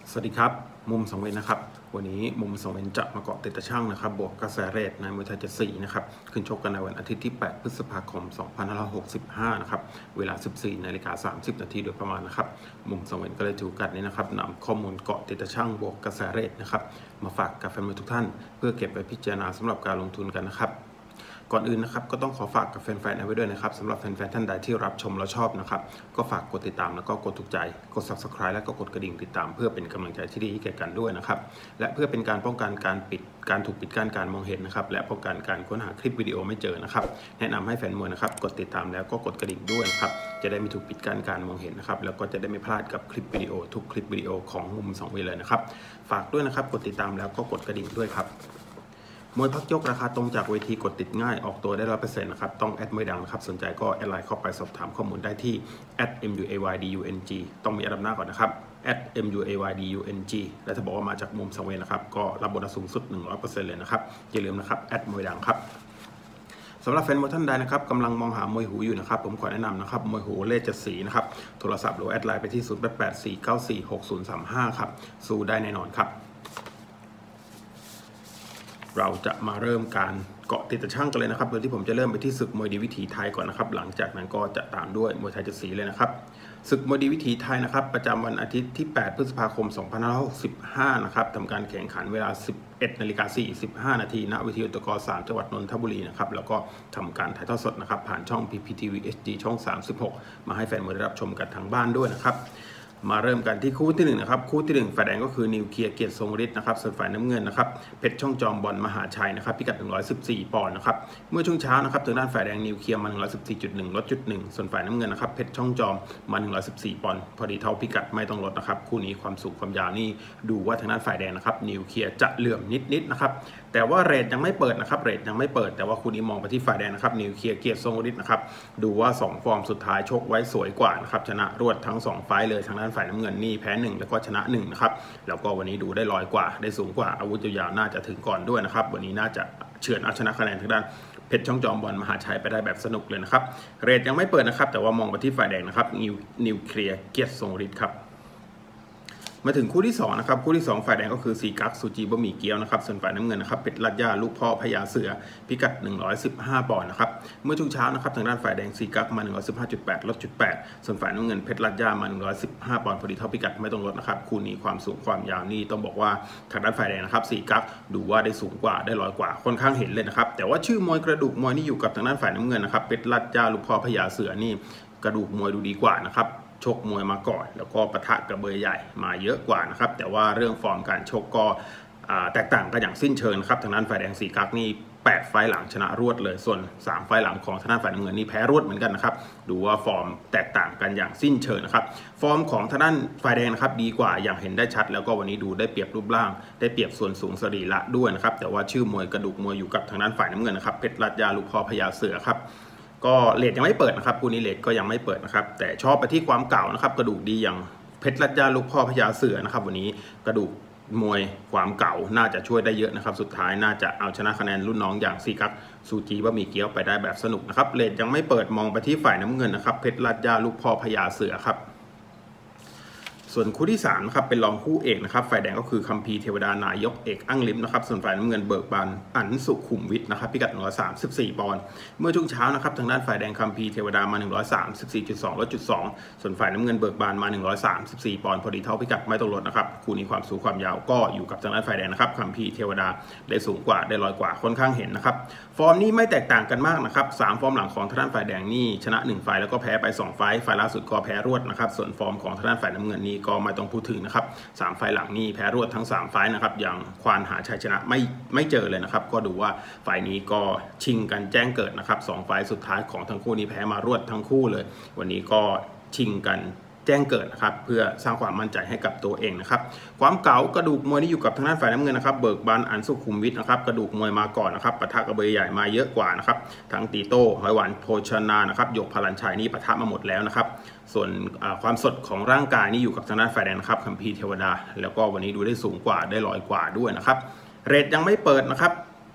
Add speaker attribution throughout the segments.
Speaker 1: สวัสดีครับมุม2 เวรนะครับวันนี้มุม2 เวรจะมาเกาะติดตะช่างนะครับบวกกระแสเรทในมวยไทย74นะครับขึ้นชกกันในวันอาทิตย์ที่8พฤษภาคม2565นะครับเวลา 14:30 นาทีโดยประมาณนะครับมุม2 เวรก็เลยถือโอกาสนี้นะครับนำข้อมูลเกาะติดตะช่างบวกกระแสเรทนะครับมาฝากกับแฟนมวยทุกท่านเพื่อเก็บไว้พิจารณาสำหรับการลงทุนกันนะครับก่อนอื่นนะครับก็ต้องขอฝากกับแฟนๆเอาไว้ด้วยนะครับสำหรับแฟนๆท่านใดที่รับชมแล้วชอบนะครับก็ฝากกดติดตามแล้วก็กดถูกใจกด Subscribe แล้วก็กดกระดิ่งติดตามเพื่อเป็นกำลังใจที่ดีให้แก่กันด้วยนะครับและเพื่อเป็นการป้องกันการถูกปิดกั้นการมองเห็นนะครับและป้องกันการค้นหาคลิปวิดีโอไม่เจอนะครับแนะนำให้แฟนมวยนะครับกดติดตามแล้วก็กดกระดิ่งด้วยนะครับจะได้ไม่ถูกปิดกั้นการมองเห็นนะครับแล้วก็จะได้ไม่พลาดกับคลิปวิดีโอทุกคลิปวิดีโอของมุม2 เวรเลยนะครับฝากด้วยนะครับกดติดตามแล้วก็กดกระดิ่งด้วยครับมวยพักยกราคาตรงจากเวทีกดติดง่ายออกตัวได้ 100% นะครับต้องแอดมวยดังนะครับสนใจก็แอดไลน์เข้าไปสอบถามข้อมูลได้ที่ @muaydung ต้องมีอันดับหน้าก่อนนะครับ @muaydung และถ้าบอกว่ามาจากมุม2 เวรนะครับก็รับโบนัสสูงสุด 100% เลยนะครับอย่าลืมนะครับแอดมวยดังครับสำหรับแฟนมวยท่านใดนะครับกำลังมองหามวยหูอยู่นะครับผมขอแนะนำนะครับมวยหูเลข7สีนะครับโทรศัพท์หรือแอดไลน์ไปที่0884946035ครับสู้ได้แน่นอนครับเราจะมาเริ่มการเกาะติดตะช่างกันเลยนะครับโดยที่ผมจะเริ่มไปที่ศึกมวยดีวิถีไทยก่อนนะครับหลังจากนั้นก็จะตามด้วยมวยไทย7สีเลยนะครับศึกมวยดีวิถีไทยนะครับประจำวันอาทิตย์ที่8พฤษภาคม2565นะครับทำการแข่งขันเวลา 11:45 นาทีณวิทยุตก3จังหวัดนนทบุรีนะครับแล้วก็ทำการถ่ายทอดสดนะครับผ่านช่อง PPTV HD ช่อง36มาให้แฟนมวยได้รับชมกันทางบ้านด้วยนะครับมาเริ่มกันที่คู่ที่1นะครับคู่ที่1ฝ่ายแดงก็คือนิวเคลียร์เกียรติทรงฤทธิ์นะครับส่วนฝ่ายน้ำเงินนะครับเพชรช่องจอมบอลมหาชัยนะครับพิกัด114ปอนด์นะครับเมื่อช่วงเช้านะครับทางด้านฝ่ายแดงนิวเคลียร์มา114.1 ลด 1ส่วนฝ่ายน้ำเงินนะครับเพชรช่องจอมมา114ปอนด์พอดีเท่าพิกัดไม่ต้องลดนะครับคู่นี้ความสูงความยาวนี่ดูว่าทางด้านฝ่ายแดงนะครับนิวเคลียร์จะเหลื่อมนิดนะครับแต่ว่าเรทยังไม่เปิดนะครับเรทยังไม่เปิดแต่ว่าคู่นี้มองไปที่ฝ่ายแดงนะครับนิวเคลียร์เกียรติทรงฤทธิ์นะครับดูว่า2ฟอร์มสุดท้ายชกไว้สวยกว่านะครับชนะรวดทั้ง2ไฟต์เลยทางด้านฝ่ายน้ำเงินนี่แพ้1แล้วก็ชนะ1นะครับแล้วก็วันนี้ดูได้ลอยกว่าได้สูงกว่าอาวุธยาวน่าจะถึงก่อนด้วยนะครับวันนี้น่าจะเฉือนเอาชนะคะแนนทางด้านเพชรช่องจอมบอลมหาชัยไปได้แบบสนุกเลยนะครับเรทยังไม่เปิดนะครับแต่ว่ามองไปที่ฝ่ายแดงนะครับนิวเคลียร์เกียรติทรงฤทธิ์ครับมาถึงคู่ที่2นะครับคู่ที่2ฝ่ายแดงก็คือสีกั๊กซูจีบะหมี่เกี๊ยวนะครับส่วนฝ่ายน้ำเงินนะครับเพชรลัดย่าลูกพ่อพญาเสือพิกัด115ปอนด์นะครับเมื่อช่วงเช้านะครับทางด้านฝ่ายแดงสีกั๊กมา115.8 ลด 0.8 ส่วนฝ่ายน้ำเงินเพชรลัดย่ามา115ปอนด์พอดีเท่าพิกัดไม่ต้องลดนะครับคู่นี้ความสูงความยาวนี่ต้องบอกว่าทางด้านฝ่ายแดงนะครับสีกั๊กดูว่าได้สูงกว่าได้ลอยกว่าค่อนข้างเห็นเลยนะครับแต่ว่าชื่อมวยกระดูกมวยนี่อยู่กับทางด้านฝ่ายน้ำเงินนะครับเพชรลัดย่าลูกพ่อพญาเสือนี่กระดูกมวยดูดีกว่านะครับชกมวยมาก่อนแล้วก็ปะทะกับเบอร์ใหญ่มาเยอะกว่านะครับแต่ว่าเรื่องฟอร์มการชกก็แตกต่างกันอย่างสิ้นเชิงนะครับทางด้านฝ่ายแดงสีกั๊กนี่8ไฟล์หลังชนะรวดเลยส่วน3ไฟล์หลังของทางด้านฝ่ายน้ำเงินนี่แพ้รวดเหมือนกันนะครับดูว่าฟอร์มแตกต่างกันอย่างสิ้นเชิงนะครับฟอร์มของทางด้านฝ่ายแดงนะครับดีกว่าอย่างเห็นได้ชัดแล้วก็วันนี้ดูได้เปรียบรูปร่างได้เปรียบส่วนสูงสรีระด้วยนะครับแต่ว่าชื่อมวยกระดูกมวยอยู่กับทางด้านฝ่ายน้ำเงินนะครับเพชรลัดย่าลูกพ่อพญาเสือครับก็เลทยังไม่เปิดนะครับคู่นี้เลทก็ยังไม่เปิดนะครับแต่ชอบไปที่ความเก่านะครับกระดูกดีอย่างเพชรลัดย่าลูกพ่อพญาเสือนะครับวันนี้กระดูกมวยความเก่าน่าจะช่วยได้เยอะนะครับสุดท้ายน่าจะเอาชนะคะแนนรุ่นน้องอย่างซีกั๊กซูจีบะหมี่เกี๊ยวไปได้แบบสนุกนะครับเลทยังไม่เปิดมองไปที่ฝ่ายน้ำเงินนะครับเพชรลัดย่าลูกพ่อพญาเสือครับส่วนคู่ที่3นะครับเป็นรองคู่เอกนะครับฝ่ายแดงก็คือคัมภีร์เทวดานายกเอกอั้งลิ้มนะครับส่วนฝ่ายน้ำเงินเบิกบานอั๋นสุขุมวิทนะครับพิกัด134ปอนด์เมื่อช่วงเช้านะครับทางด้านฝ่ายแดงคัมภีร์เทวดามา134.2 ลด 0.2 ส่วนฝ่ายน้ำเงินเบิกบานมา134ปอนด์พอดีเท่าพิกัดไม่ต้องลดนะครับคู่นี้ความสูงความยาวก็อยู่กับทางด้านฝ่ายแดงนะครับคัมภีร์เทวดาได้สูงกว่าได้ลอยกว่าค่อนข้างเห็นนะครับฟอร์มนี้ไม่แตกต่างกันมากนะครับ3ฟอร์มหลังของทางด้านฝ่ายแดงนี่ชนะ1ไฟล์แล้วก็แพ้ไป2ไฟล์ล่าสุดก็แพ้รวดนะครับส่วนฟอร์มของทางด้านฝ่ายน้ำเงินนี่ก็ไม่ต้องพูดถึงนะครับ3ไฟล์หลังนี่แพ้รวดทั้ง3ไฟล์นะครับอย่างควานหาชัยชนะไม่เจอเลยนะครับก็ดูว่าไฟล์นี้ก็ชิงกันแจ้งเกิดนะครับ2ไฟล์สุดท้ายของทั้งคู่นี้แพ้มารวดทั้งคู่เลยวันนี้ก็ชิงกันแจ้งเกิดนะครับเพื่อสร้างความมั่นใจให้กับตัวเองนะครับความเก๋ากระดูกมวยนี่อยู่กับทางด้านฝ่ายน้ำเงินนะครับเบิกบานอั๋นสุขุมวิทนะครับกระดูกมวยมาก่อนนะครับปะทะกับเบอร์ใหญ่มาเยอะกว่านะครับทั้งตีโต้หอยหวานโภชนานะครับหยกพลันชัยนี่ปะทะมาหมดแล้วนะครับส่วนความสดของร่างกายนี่อยู่กับทางด้านฝ่ายแดงนะครับคัมภีร์เทวดาแล้วก็วันนี้ดูได้สูงกว่าได้ลอยกว่าด้วยนะครับเรทยังไม่เปิดนะครับ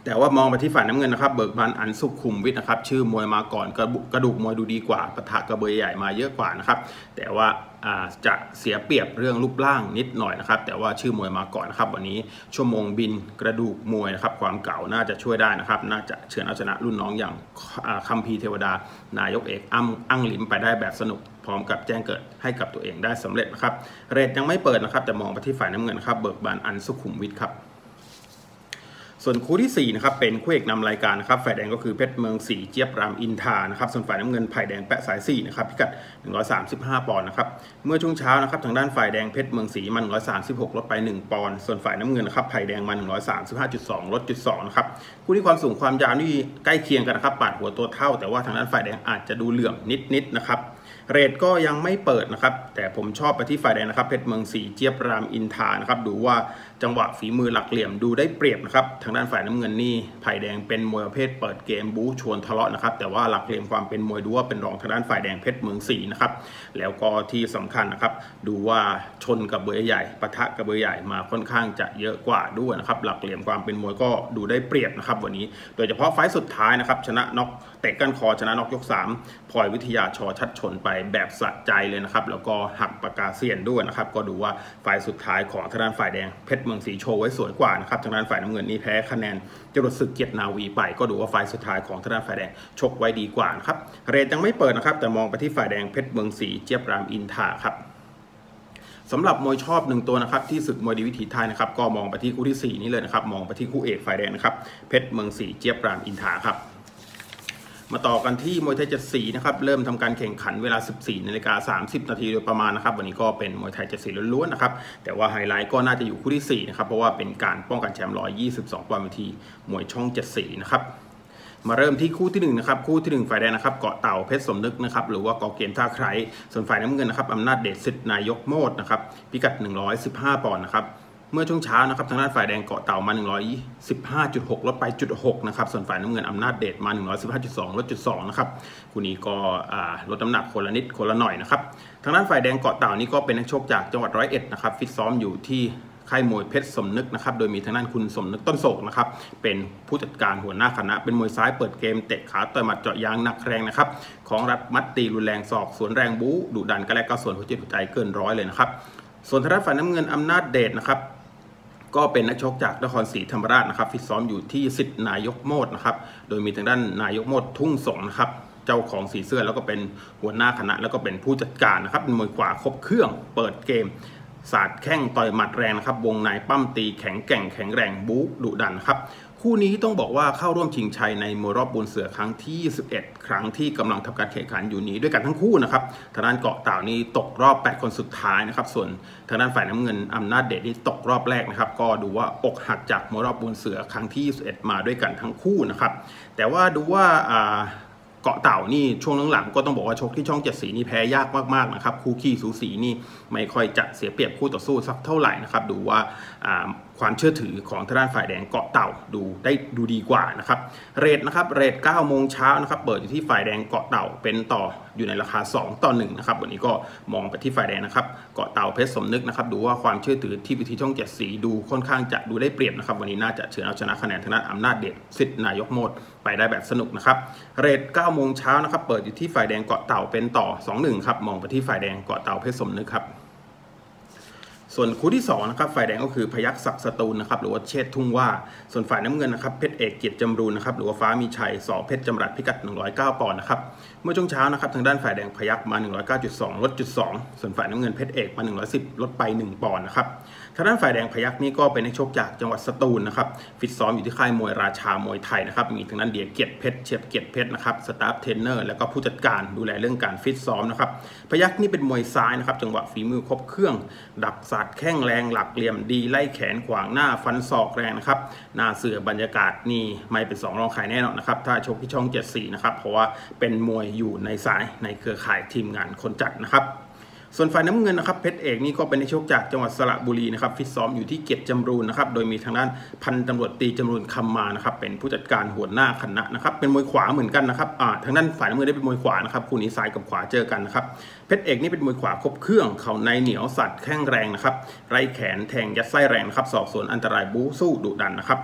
Speaker 1: แต่ว่ามองไปที่ฝ่ายน้ำเงินนะครับเบิกบานอันสุขุมวิทนะครับชื่อมวยมาก่อนกระดูกมวยดูดีกว่าปะทะกระเบยใหญ่มาเยอะกว่านะครับแต่ว่าจะเสียเปรียบเรื่องรูปร่างนิดหน่อยนะครับแต่ว่าชื่อมวยมาก่อนนะครับวันนี้ชั่วโมงบินกระดูกมวยนะครับความเก่าน่าจะช่วยได้นะครับน่าจะเฉือนเอาชนะรุ่นน้องอย่างคัมภีร์เทวดานายกเอกอั้งลิมไปได้แบบสนุกพร้อมกับแจ้งเกิดให้กับตัวเองได้สำเร็จนะครับเรทยังไม่เปิดนะครับแต่มองไปที่ฝ่ายน้ำเงินครับเบิกบานอันสุขุมวิทครับส่วนคู่ที่4นะครับเป็นคู่เอกนำรายการนะครับฝ่ายแดงก็คือเพชรเมืองศรีเจี๊ยบรามอินทรานะครับส่วนฝ่ายน้ำเงินไผ่แดงแปะสาย4นะครับพิกัด135ปอนด์นะครับเมื่อช่วงเช้านะครับทางด้านฝ่ายแดงเพชรเมืองศรีมา136ลดไป1ปอนด์ส่วนฝ่ายน้ำเงินนะครับไผ่แดงมา135.2ลด1.2นะครับคู่ที่ความสูงความยาวนี่ใกล้เคียงกันนะครับปาดหัวตัวเท่าแต่ว่าทางด้านฝ่ายแดงอาจจะดูเหลื่อมนิดนะครับเรทก็ยังไม่เปิดนะครับแต่ผมชอบไปที่ฝ่ายแดงนะครับเพชรเมืองศรีเจี๊ยบรามอินทรานะครับดูว่าจังหวะฝีมือหลักเหลี่ยมดูได้เปรียบนะครับทางด้านฝ่ายน้ำเงินนี่ไผ่แดงเป็นมวยประเภทเปิดเกมบู๊ชวนทะเลาะนะครับแต่ว่าหลักเหลี่ยมความเป็นมวยดูว่าเป็นรองทางด้านฝ่ายแดงเพชรเมืองศรีนะครับแล้วก็ที่สำคัญนะครับดูว่าชนกับเบอร์ใหญ่ปะทะกับเบอร์ใหญ่มาค่อนข้างจะเยอะกว่าด้วยนะครับหลักเหลี่ยมความเป็นมวยก็ดูได้เปรียบนะครับวันนี้โดยเฉพาะไฟล์สุดท้ายนะครับชนะน็อกเตะก้านคอชนะน็อกยก3พลอยวิทยาชชัดชนไปแบบสะใจเลยนะครับแล้วก็หักปากกาเซียนด้วยนะครับก็ดูว่าฝ่ายสุดท้ายของทางด้านฝ่ายแดงเพชรเมืองศรีโชว์ไว้สวยกว่านะครับทางด้านฝ่ายน้ำเงินนี่แพ้คะแนนจรวดศึกเกียรตินาวีไปก็ดูว่าฝ่ายสุดท้ายของทางด้านฝ่ายแดงชกไว้ดีกว่านะครับเรทยังไม่เปิดนะครับแต่มองไปที่ฝ่ายแดงเพชรเมืองศรีเจี๊ยบรามอินทราครับสำหรับมวยชอบ1ตัวนะครับที่ศึกมวยดีวิถีไทยนะครับก็มองไปที่คู่ที่4นี้เลยนะครับมองไปที่คู่เอกฝ่ายแดงนะครับเพชรเมืองศรีเจี๊ยบรามอินทราครับมาต่อกันที่มวยไทย7สีนะครับเริ่มทำการแข่งขันเวลา 14:30 นาทีโดยประมาณนะครับวันนี้ก็เป็นมวยไทย7สีล้วนๆนะครับแต่ว่าไฮไลท์ก็น่าจะอยู่คู่ที่4นะครับเพราะว่าเป็นการป้องกันแชมป์122ปอนด์เวทีมวยช่อง7สีนะครับมาเริ่มที่คู่ที่1นะครับคู่ที่1ฝ่ายแดงนะครับเกาะเต่าเพชรสมนึกนะครับหรือว่าเกาะเกมท่าไคร้ส่วนฝ่ายน้ำเงินนะครับอำนาจเดชสิทธิ์นายกโมดนะครับพิกัด115ปอนด์นะครับเมื่อช่วงเช้านะครับทางด้านฝ่ายแดงเกาะเต่ามา115.6ลดไป 0.6 นะครับส่วนฝ่ายน้ำเงินอำนาจเดชมา115.2ลด 0.2 นะครับคู่นี้ก็ลดน้ำหนักคนละนิดคนละหน่อยนะครับทางด้านฝ่ายแดงเกาะเต่านี่ก็เป็นนักชกจากจังหวัด101นะครับฟิตซ้อมอยู่ที่ค่ายมวยเพชรสมนึกนะครับโดยมีทางด้านคุณสมนึกต้นโศกนะครับเป็นผู้จัดการหัวหน้าคณะเป็นมวยซ้ายเปิดเกมเตะขาต่อยหมัดเจาะยางหนักแรงนะครับของรัฐมัดตีรุนแรงศอกสวนแรงบู๊ดุดันกระแลกก็ส่วนหัวจิตหัวใจเกินร้อยเลยนะครับส่วนทางด้านฝ่ายน้ำเงินอำนาจเดชนะครับก็เป็นนักชกจากนครศรีธรรมราชนะครับฟิตซ้อมอยู่ที่สิทธิ์นายกโมดนะครับโดยมีทางด้านนายกโมดทุ่งสงนะครับเจ้าของสีเสื้อแล้วก็เป็นหัวหน้าคณะแล้วก็เป็นผู้จัดการนะครับเป็นมวยขวาครบเครื่องเปิดเกมสาดแข้งต่อยหมัดแรงนะครับวงในปั้มตีแข็งแกร่งแข็งแรงบู๊ดุดันครับคู่นี้ต้องบอกว่าเข้าร่วมชิงชัยในมวยรอบบุญเสือครั้งที่11ครั้งที่กำลังทำการแข่งขันอยู่นี้ด้วยกันทั้งคู่นะครับทางด้านเกาะเต่านี่ตกรอบ8คนสุดท้ายนะครับส่วนทางด้านฝ่ายน้ำเงินอำนาจเดชนี่ตกรอบแรกนะครับก็ดูว่าอกหักจากมวยรอบบุญเสือครั้งที่21มาด้วยกันทั้งคู่นะครับแต่ว่าดูว่าเกาะเต่านี่ช่วงหลังๆก็ต้องบอกว่าชกที่ช่อง7สีนี่แพ้ยากมากๆนะครับคู่ขี้สูสีนี่ไม่ค่อยจะเสียเปรียบคู่ต่อสู้สักเท่าไหร่นะครับดูว่าความเชื่อถือของทางด้านฝ่ายแดงเกาะเต่าดูดีกว่านะครับเรทนะครับเรท9 โมงเช้านะครับเปิดอยู่ที่ฝ่ายแดงเกาะเต่าเป็นต่ออยู่ในราคา2-1นะครับวันนี้ก็มองไปที่ฝ่ายแดงนะครับเกาะเต่าเพชรสมนึกนะครับดูว่าความเชื่อถือที่วิธีช่อง7สีดูค่อนข้างจะดูได้เปรียบนะครับวันนี้น่าจะเฉือนเอาชนะคะแนนทางด้านอำนาจเดชสิทธิ์นายกโมดไปได้แบบสนุกนะครับเรท9 โมงเช้านะครับเปิดอยู่ที่ฝ่ายแดงเกาะเต่าเป็นต่อ2-1ครับมองไปที่ฝ่ายแดงเกาะเต่าเพชรสมนึกครับส่วนคู่ที่2นะครับฝ่ายแดงก็คือพยัคฆ์ศักดิ์สตูลนะครับหรือว่าเชษทุ่งว่าส่วนฝ่ายน้ำเงินนะครับเพชรเอกเกียรติจำรูนนะครับหรือว่าฟ้ามีชัยสอเพชรจำรัดพิกัด109ปอนด์นะครับเมื่อช่วงเช้านะครับทางด้านฝ่ายแดงพยัคฆ์มา109.2ลด 0.2 ส่วนฝ่ายน้ำเงินเพชรเอกมา110ลดไป1ปอนด์นะครับทางด้านฝ่ายแดงพยัคฆ์นี่ก็เป็นนักชกจากจังหวัดสตูลนะครับฟิตซ้อมอยู่ที่ค่ายมวยราชามวยไทยนะครับมีทางด้านเดียเกียรติเพชรเชฟเกียรติเพชรนะครับสตาฟเทรนเนอร์แล้วก็ผู้จัดการดูแลเรื่องการฟิตซ้อมนะครับพยัคฆ์นี่เป็นมวยซ้ายนะครับจังหวะฝีมือครบเครื่องดักสาดแข้งแรงหลักเหลี่ยมดีไล่แขนขวางหน้าฟันศอกแรงนะครับหน้าเสือบรรยากาศนี่ไม่เป็น2รองใครแน่นอนนะครับถ้าชกที่ช่อง7สีนะครับเพราะว่าเป็นมวยอยู่ในสายในเครือข่ายทีมงานคนจัดนะครับส่วนฝ่ายน้ำเงินนะครับเพชรเอกนี่ก็เป็นนักชกจากจังหวัดสระบุรีนะครับฟิตซ้อมอยู่ที่เกียรติจำรูนนะครับโดยมีทางด้านพันตำรวจตีจำรูนคำมานะครับเป็นผู้จัดการหัวหน้าคณะนะครับเป็นมวยขวาเหมือนกันนะครับทางด้านฝ่ายน้ำเงินได้เป็นมวยขวานะครับคู่นี้ซ้ายกับขวาเจอกันนะครับเพชรเอกนี่เป็นมวยขวาครบเครื่องเข่าในเหนียวสัตว์แข้งแรงนะครับไล่แขนแทงยัดไส้แรงนะครับสอบสวนอันตรายบู๊สู้ดุดันนะครับ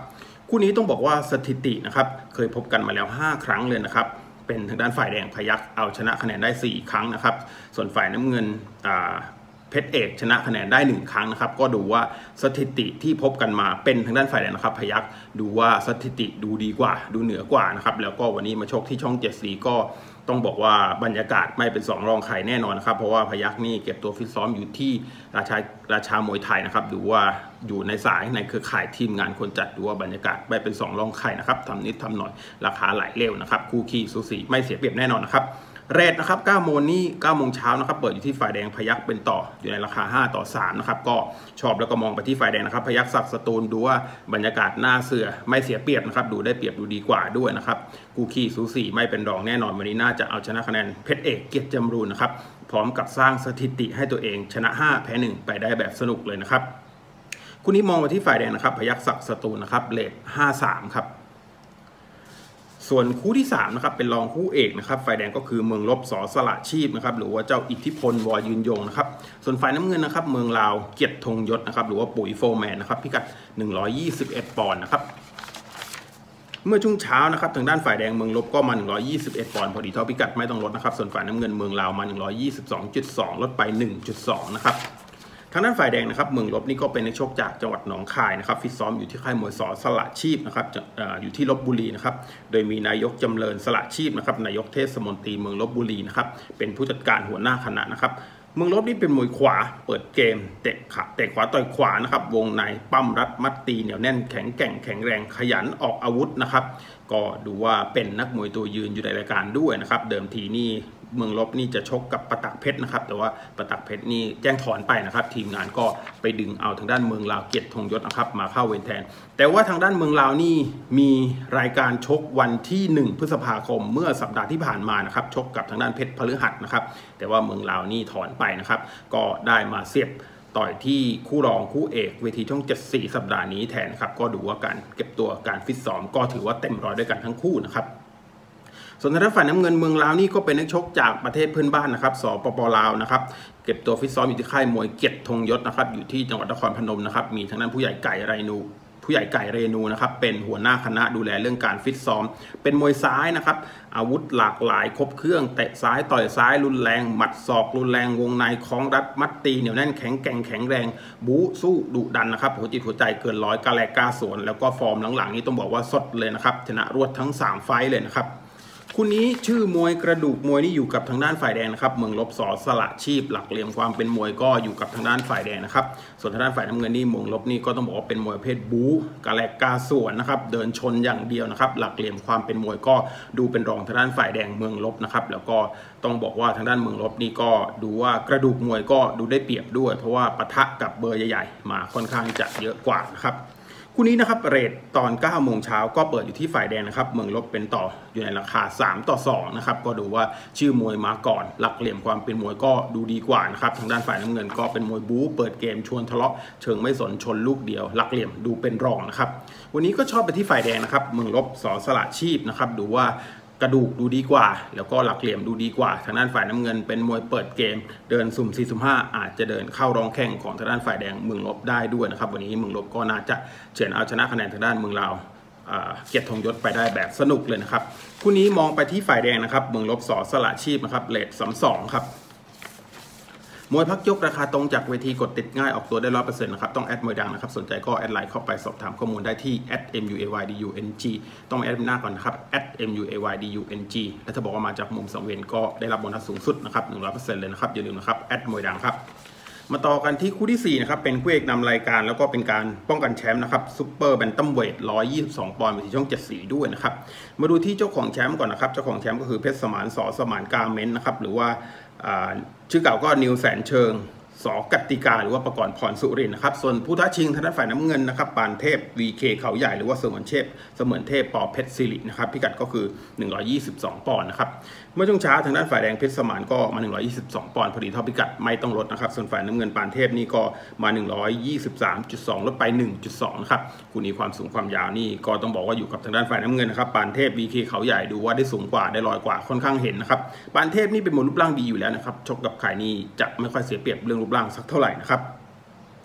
Speaker 1: คู่นี้ต้องบอกว่าสถิตินะครับเคยพบกันมาแล้ว5ครั้งเลยนะครับเป็นทางด้านฝ่ายแดงพยัคฆ์เอาชนะคะแนนได้4ครั้งนะครับส่วนฝ่ายน้ำเงินเพชรเอกชนะคะแนนได้1ครั้งนะครับก็ดูว่าสถิติที่พบกันมาเป็นทางด้านฝ่ายแดงนะครับพยัคฆ์ดูว่าสถิติดูดีกว่าดูเหนือกว่านะครับแล้วก็วันนี้มาชกที่ช่อง7สีก็ต้องบอกว่าบรรยากาศไม่เป็น2รองใครแน่นอนนะครับเพราะว่าพยัคฆ์นี่เก็บตัวฟิตซ้อมอยู่ที่ราชามวยไทยนะครับดูว่าอยู่ในสายในเครือข่ายทีมงานคนจัดดูว่าบรรยากาศไม่เป็น2รองใครนะครับทำนิดทำหน่อยราคาไหลเร็วนะครับคู่ขี้สูสีไม่เสียเปรียบแน่นอนนะครับเรทนะครับ9โมงนี้9โมงเช้านะครับเปิดอยู่ที่ฝ่ายแดงพยัคฆ์เป็นต่ออยู่ในราคา5-3นะครับก็ชอบแล้วก็มองไปที่ฝ่ายแดงนะครับพยัคฆ์ศักดิ์สตูลดูว่าบรรยากาศหน้าเสือไม่เสียเปรียบนะครับดูได้เปรียบดูดีกว่าด้วยนะครับกูขี้สูสีไม่เป็นรองแน่นอนวันนี้น่าจะเอาชนะคะแนนเพชรเอกเกียรติจำรูนนะครับพร้อมกับสร้างสถิติให้ตัวเองชนะ5แพ้1ไปได้แบบสนุกเลยนะครับคู่นี้มองไปที่ฝ่ายแดงนะครับพยัคฆ์ศักดิ์สตูลนะครับเรท5-3ครับส่วนคู่ที่3นะครับเป็นรองคู่เอกนะครับฝ่ายแดงก็คือเมืองลบส.สละชีพนะครับหรือว่าเจ้าอิทธิพลวอยืนยงนะครับส่วนฝ่ายน้ำเงินนะครับเมืองลาวเกียรติธงยศนะครับหรือว่าปุ๋ยโฟร์แมนนะครับพิกัด121ปอนด์นะครับเมื่อช่วงเช้านะครับทางด้านฝ่ายแดงเมืองลบก็มา121ปอนด์พอดีเท่าพิกัดไม่ต้องลดนะครับส่วนฝ่ายน้ำเงินเมืองลาวมา122.2ลดไป 1.2 นะครับทางด้านฝ่ายแดงนะครับเมืองลบนี่ก็เป็นนักชกจากจังหวัดหนองคายนะครับฟิตซ้อมอยู่ที่ค่ายมวยส.สละชีพนะครับอยู่ที่ลพบุรีนะครับโดยมีนายกจำเริญสละชีพนะครับนายกเทศมนตรีเมืองลพบุรีนะครับเป็นผู้จัดการหัวหน้าคณะนะครับเมืองลบนี่เป็นมวยขวาเปิดเกมเตะขวาต่อยขวานะครับวงในปั้มรัดมัดตีเหนียวแน่นแข็งแกร่งแข็งแรงขยันออกอาวุธนะครับก็ดูว่าเป็นนักมวยตัวยืนอยู่ในรายการด้วยนะครับเดิมทีนี่เมืองลบนี่จะชกกับประตักเพชรนะครับแต่ว่าประตักเพชรนี่แจ้งถอนไปนะครับทีมงานก็ไปดึงเอาทางด้านเมืองลาวเกียรติธงยศนะครับมาเข้าเวรแทนแต่ว่าทางด้านเมืองลาวนี่มีรายการชกวันที่1พฤษภาคมเมื่อสัปดาห์ที่ผ่านมานะครับชกกับทางด้านเพชรพฤหัสนะครับแต่ว่าเมืองลาวนี่ถอนไปนะครับก็ได้มาเสียบต่อยที่คู่รองคู่เอกเวทีช่อง74สัปดาห์นี้แทนครับก็ดูว่าการเก็บตัวการฟิตซ้อมก็ถือว่าเต็มร้อยด้วยกันทั้งคู่นะครับส่วนทางด้านฝ่ายน้ำเงินเมืองลาวนี่ก็เป็นนักชกจากประเทศเพื่อนบ้านนะครับสปป.ลาวนะครับเก็บตัวฟิตซ้อมอยู่ที่ค่ายมวยเกียรติธงยศนะครับอยู่ที่จังหวัดนครพนมนะครับมีทางด้านผู้ใหญ่ไก่เรนูนะครับเป็นหัวหน้าคณะดูแลเรื่องการฟิตซ้อมเป็นมวยซ้ายนะครับอาวุธหลากหลายครบเครื่องเตะซ้ายต่อยซ้ายรุนแรงหมัดศอกรุนแรงวงในคล้องรัดมัดตีเหนียวแน่นแข็งแกร่งแข็งแรงบู๊สู้ดุดันนะครับหัวจิตหัวใจเกินร้อยกล้าแลกกล้าสวนแล้วก็ฟอร์มหลังๆนี้ต้องบอกว่าสดเลยนะครับชนะรวดทั้ง3ไฟต์เลยนะครับคู่นี้ชื่อมวยกระดูกมวยนี่อยู่กับทางด้านฝ่ายแดงนะครับเมืองลบส.สละชีพหลักเหลี่ยมความเป็นมวยก็อยู่กับทางด้านฝ่ายแดงนะครับส่วนทางด้านฝ่ายน้ำเงินนี่เมืองลบนี่ก็ต้องบอกว่าเป็นมวยประเภทบู๊กระแลกกาสวนนะครับเดินชนอย่างเดียวนะครับหลักเหลี่ยมความเป็นมวยก็ดูเป็นรองทางด้านฝ่ายแดงเมืองลบนะครับแล้วก็ต้องบอกว่าทางด้านเมืองลบนี่ก็ดูว่ากระดูกมวยก็ดูได้เปรียบด้วยเพราะว่าปะทะกับเบอร์ใหญ่ๆมาค่อนข้างจะเยอะกว่านะครับคู่นี้นะครับเรทตอน9โมงเช้าก็เปิดอยู่ที่ฝ่ายแดงนะครับเมืองลบเป็นต่ออยู่ในราคา3-2นะครับก็ดูว่าชื่อมวยมาก่อนหลักเหลี่ยมความเป็นมวยก็ดูดีกว่านะครับทางด้านฝ่ายน้ำเงินก็เป็นมวยบู๊เปิดเกมชวนทะเลาะเชิงไม่สนชนลูกเดียวหลักเหลี่ยมดูเป็นรองนะครับวันนี้ก็ชอบไปที่ฝ่ายแดงนะครับเมืองลบส.สละชีพนะครับดูว่ากระดูกดูดีกว่าแล้วก็หลักเหลี่ยมดูดีกว่าทางด้านฝ่ายน้ำเงินเป็นมวยเปิดเกมเดินสุ่ม4สุ่ม5อาจจะเดินเข้ารองแข่งของทางด้านฝ่ายแดงเมืองลบได้ด้วยนะครับวันนี้เมืองลบก็น่าจะเฉือนเอาชนะคะแนนทางด้านเมืองลาวเกียรติธงยศไปได้แบบสนุกเลยนะครับคู่นี้มองไปที่ฝ่ายแดงนะครับเมืองลบส.สละชีพนะครับเรท32ครับมวยพักยกราคาตรงจากเวทีกดติดง่ายออกตัวได้ 100% นะครับต้องแอดมวยดังนะครับสนใจก็แอดไลน์เข้าไปสอบถามข้อมูลได้ที่ @muaydung ต้องแอดหน้าก่อนนะครับ @muaydung และถ้าบอกว่ามาจากมุมสังเวียนก็ได้รับโบนัสสูงสุดนะครับ 100% เลยนะครับอย่าลืมนะครับแอดมวยดังครับมาต่อกันที่คู่ที่4นะครับเป็นคู่เอกนำรายการแล้วก็เป็นการป้องกันแชมป์นะครับซุปเปอร์แบนตัมเวท122ปอนด์ที่ช่อง7สีด้วยนะครับมาดูที่เจ้าของแชมป์ก่อนนะครับเจ้าของแชมป์ก็คือเพชรสมานส.สมานกาเมนต์นะครับหรือว่าชื่อเก่าก็นิวแสนเชิงส.กติกาหรือว่าประกรณ์พรสุรินทร์นะครับส่วนผู้ท้าชิงทางด้านฝ่ายน้ำเงินนะครับปานเทพ VK เขาใหญ่หรือว่าเสมือนเทพปอเพชรศิรินะครับพิกัดก็คือ122ปอนด์นะครับเมื่อช่วงเช้าทางด้านฝ่ายแดงเพชรสมานก็มา122ปอนด์พอดีเท่าพิกัดไม่ต้องลดนะครับส่วนฝ่ายน้ำเงินปานเทพนี่ก็มา123.2ลดไป 1.2 นะครับคู่นี้ความสูงความยาวนี่ก็ต้องบอกว่าอยู่กับทางด้านฝ่ายน้ำเงินนะครับปานเทพ VK เขาใหญ่ดูว่าได้สูงกว่าได้ลอยกว่าค่อนข้างเห็นนะครับปานเทพนี่เป็นมวยรูปร่างดีอยู่แล้วนะครับชกกับใครนี่จะไม่ค่อยเสียเปรียบเรื่องรูปร่างสักเท่าไหร่นะครับ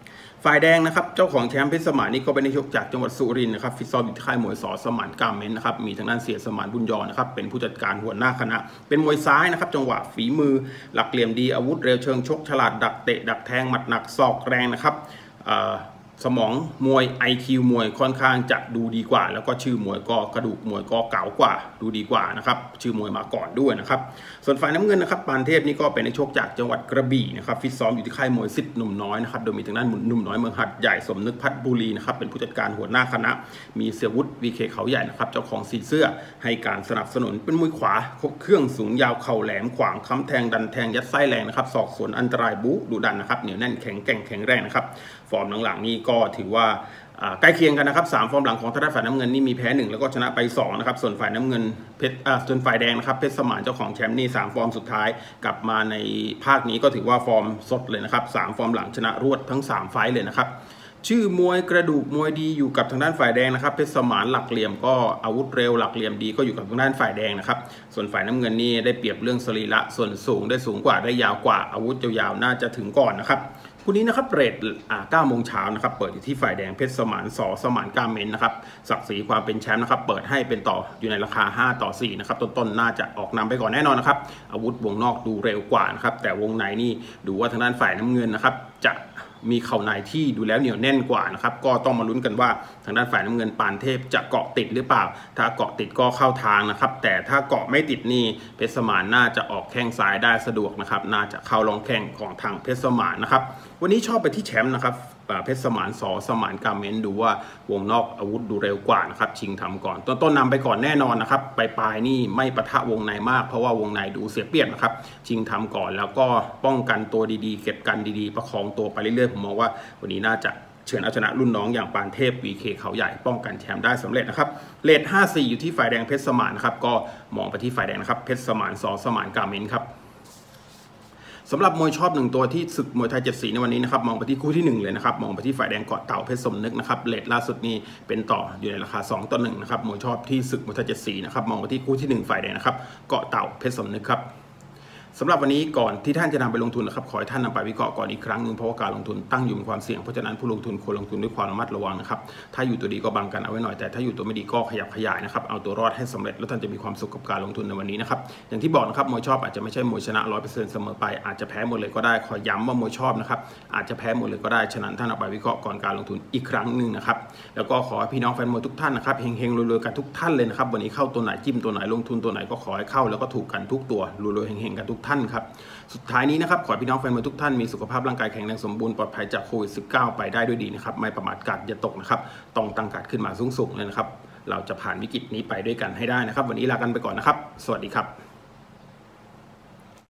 Speaker 1: ฝ่ายแดงนะครับเจ้าของแชมป์เพชรสมานนี่ก็เป็นนักชกจากจังหวัดสุรินทร์นะครับฟิตซ้อมอยู่ที่ค่ายมวยส.สมานกามเมนนะครับมีทางด้านเสียสมานบุญยอนะครับเป็นผู้จัดการหัวหน้าคณะเป็นมวยซ้ายนะครับจังหวะฝีมือหลักเหลี่ยมดีอาวุธเร็วเชิงชกฉลาดดักเตะดักแทงหมัดหนักศอกแรงนะครับสมองมวย IQ มวยค่อนข้างจะดูดีกว่าแล้วก็ชื่อมวยก็กระดูกมวยก็เก๋ากว่าดูดีกว่านะครับชื่อมวยมาก่อนด้วยนะครับส่วนฝ่ายน้ำเงินนะครับปานเทพนี่ก็เป็นนักชกจากจังหวัดกระบี่นะครับฟิตซ้อมอยู่ที่ค่ายมวยสิทธิ์หนุ่มน้อยนะครับโดยมีทางด้านหนุ่มน้อยเมืองหัดใหญ่สมนึกพัฒบุรีนะครับเป็นผู้จัดการหัวหน้าคณะมีเสียวุฒิ VK เขาใหญ่นะครับเจ้าของสีเสื้อให้การสนับสนุนเป็นมวยขวาครบเครื่องสูงยาวเข่าแหลมขวางค้ำแทงดันแทงยัดไส้แรงนะครับศอกสวนอันตรายบู๊ดุดันนะครับเหนียวแน่นแข็งแกร่งแข็งแรงนะครับฟอร์มหลังๆนี้ก็ถือว่าใกล้เคียงกันนะครับ3ฟอร์มหลังของทางด้านฝ่ายน้ำเงินนี่มีแพ้1แล้วก็ชนะไป2นะครับส่วนฝ่ายน้ำเงินส่วนฝ่ายแดงนะครับเพชรสมานเจ้าของแชมป์นี่3ฟอร์มสุดท้ายกลับมาในภาคนี้ก็ถือว่าฟอร์มสดเลยนะครับ3ฟอร์มหลังชนะรวดทั้ง3ไฟต์เลยนะครับชื่อมวยกระดูกมวยดีอยู่กับทางด้านฝ่ายแดงนะครับเพชรสมานหลักเหลี่ยมก็อาวุธเร็วหลักเหลี่ยมดีก็อยู่กับทางด้านฝ่ายแดงนะครับส่วนฝ่ายน้ำเงินนี่ได้เปรียบเรื่องสรีระส่วนสูงได้สูงกว่าได้ยาวกว่าอาวุธยาวๆน่าจะถึงก่อนนะครับคู่นี้นะครับเรท9 โมงเช้านะครับเปิดอยู่ที่ฝ่ายแดงเพชรสมานส.สมานกามเมนนะครับศักดิ์ศรีความเป็นแชมป์นะครับเปิดให้เป็นต่ออยู่ในราคา5-4นะครับต้นๆน่าจะออกนำไปก่อนแน่นอนนะครับอาวุธวงนอกดูเร็วกว่านะครับแต่วงในนี่ดูว่าทางด้านฝ่ายน้ำเงินนะครับจะมีเข่าในที่ดูแล้วเหนียวแน่นกว่านะครับก็ต้องมาลุ้นกันว่าทางด้านฝ่ายน้ำเงินปานเทพจะเกาะติดหรือเปล่าถ้าเกาะติดก็เข้าทางนะครับแต่ถ้าเกาะไม่ติดนี่เพชรสมานน่าจะออกแข้งซ้ายได้สะดวกนะครับน่าจะเข้าลองแข้งของทางเพชรสมานนะครับวันนี้ชอบไปที่แชมป์นะครับเพชรสมานส.สมานกามเมนดูว่าวงนอกอาวุธดูเร็วกว่านะครับชิงทำก่อนต้นนำไปก่อนแน่นอนนะครับปลายนี่ไม่ปะทะวงในมากเพราะว่าวงในดูเสียเปรียบนะครับชิงทำก่อนแล้วก็ป้องกันตัวดีๆเก็บกันดีๆประคองตัวไปเรื่อยๆผมมองว่าวันนี้น่าจะเฉือนเอาชนะรุ่นน้องอย่างปานเทพ VK เขาใหญ่ป้องกันแชมป์ได้สำเร็จนะครับเรท5-4อยู่ที่ฝ่ายแดงเพชรสมานนะครับก็มองไปที่ฝ่ายแดงนะครับเพชรสมานส.สมานกามเมนครับสำหรับมวยชอบ1ตัวที่ศึกมวยไทย7สีในวันนี้นะครับมองไปที่คู่ที่1เลยนะครับมองไปที่ฝ่ายแดงเกาะเต่าเพชรสมนึกนะครับเรทล่าสุดนี้เป็นต่ออยู่ในราคา2-1นะครับมวยชอบที่ศึกมวยไทย7สีนะครับมองไปที่คู่ที่1ฝ่ายแดงนะครับเกาะเต่าเพชรสมนึกครับสำหรับวันนี้ก่อนที่ท่านจะนำไปลงทุนนะครับขอให้ท่านนำไปวิเคราะห์ก่อนอีกครั้งหนึ่งเพราะว่าการลงทุนตั้งอยู่บนความเสี่ยงเพราะฉะนั้นผู้ลงทุนควรลงทุนด้วยความระมัดระวังนะครับถ้าอยู่ตัวดีก็บังกันเอาไว้หน่อยแต่ถ้าอยู่ตัวไม่ดีก็ขยับขยายนะครับเอาตัวรอดให้สำเร็จแล้วท่านจะมีความสุขกับการลงทุนในวันนี้นะครับอย่างที่บอกนะครับมวยชอบอาจจะไม่ใช่มวยชนะ 100% เสมอไปอาจจะแพ้หมดเลยก็ได้ขอย้ำว่ามวยชอบนะครับอาจจะแพ้หมดเลยก็ได้ฉะนั้นท่านเอาไปวิเคราะห์ก่อนการลงทุนอีกครั้งหนึ่งนะครับแล้วก็ขอให้พี่น้องแฟนมวยทุกท่านนะครับเฮงๆรวยๆกันทุกท่านเลยนะครับวันนี้เข้าตัวไหนจิ้มตัวไหนลงทุนตัวไหนก็ขอให้เข้าแล้วก็ถูกกันทุกตัวรวยๆเฮงๆกันทุกท่านครับสุดท้ายนี้นะครับขอพี่น้องแฟนมวยทุกท่านมีสุขภาพร่างกายแข็งแรงสมบูรณ์ปลอดภัยจากโควิด -19 ไปได้ด้วยดีนะครับไม่ประมาทกาดอย่าตกนะครับต้องตั้งกาดขึ้นมาสูงๆเลยนะครับเราจะผ่านวิกฤตนี้ไปด้วยกันให้ได้นะครับวันนี้ลากันไปก่อนนะครับสวัสดีครับ